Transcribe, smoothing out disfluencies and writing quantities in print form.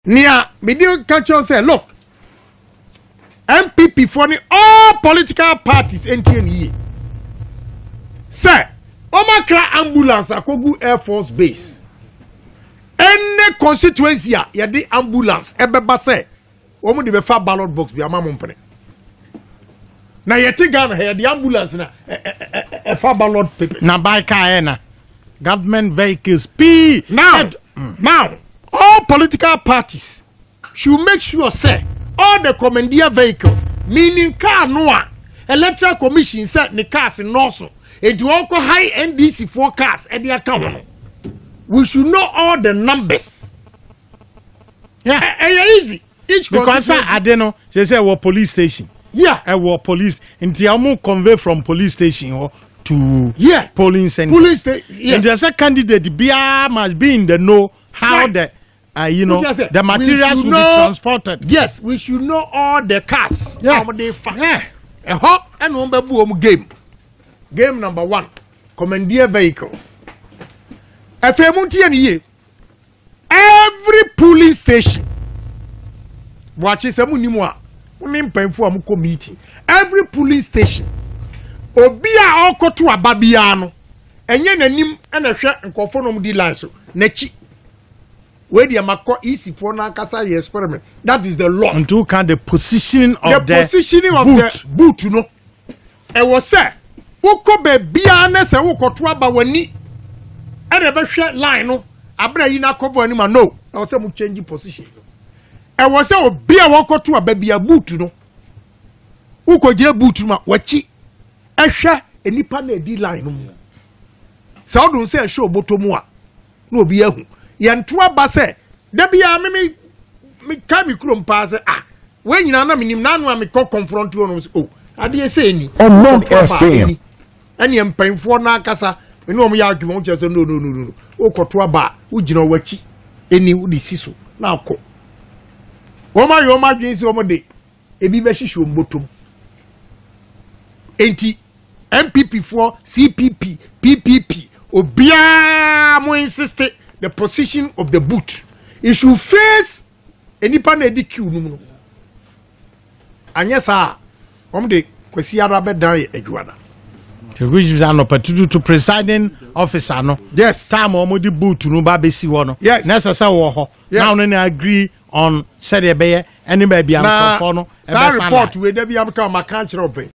Nia, media culture say, look, MPP for all political parties NTNE. Sir, Omakra ambulance akogu Air Force Base. Any constituency ya di ambulance ebeba say, omo di befa ballot box bi ama mompene. Na yeti Ghana here the ambulance na fa ballot papers. Na by car na government vehicles P. Now, all political parties should make sure say all the commandeer vehicles, meaning car noa, electoral commission said the cars in also. It will also high NDC forecast at the account. We should know all the numbers. Yeah, easy. Each because I don't know. They say our police station. Yeah, our police. Until I move convey from police station or to polling center. Police station. Yeah. And there's a candidate. BR must be in the know how the the materials will be transported. Yes, we should know all the cars. Yeah. How they a hot and one game. Game number 1, commandeer vehicles. Every polling station. Watch this. Meeting. Every polling station. Obia oko to ababiano. Enye nanim na hwe nkofo no di lanso. Nachi. Where the amako easy for na kasa experiment. That is the law. Until can the positioning of the boot no. E was say woko be bia na se woko to aba wani. E na be hwe line no. Abra yi na cover ani ma no. E was say mu change position. E was say obia woko to aba bia boot no. Woko gire boot ma wachi. Ehwe enipa na edi line no. Sa odun say show botomu a na obi ahu. Yanto aba say da bia me ka mi krom pa say we nyina na minim na anu a me confront no so ade say ni on FM ani empanfo na akasa eni om ya adwuma che say no o koto aba wo gina wachi eni wo di siso na akọ wo ma yo ma dwen si wo mo de ebi be hihwe mbotom enti MPP for CPP PPP obia mo insist the position of the boot it should face any pan edq no anya sa de kwesi arabe dan adwada to which is an opportunity to presiding officer no yes time di boot no ba be si wo no yes necessary wo ho now no agree on said e be any baby am for no e be report we dey be am ka ma kan kire open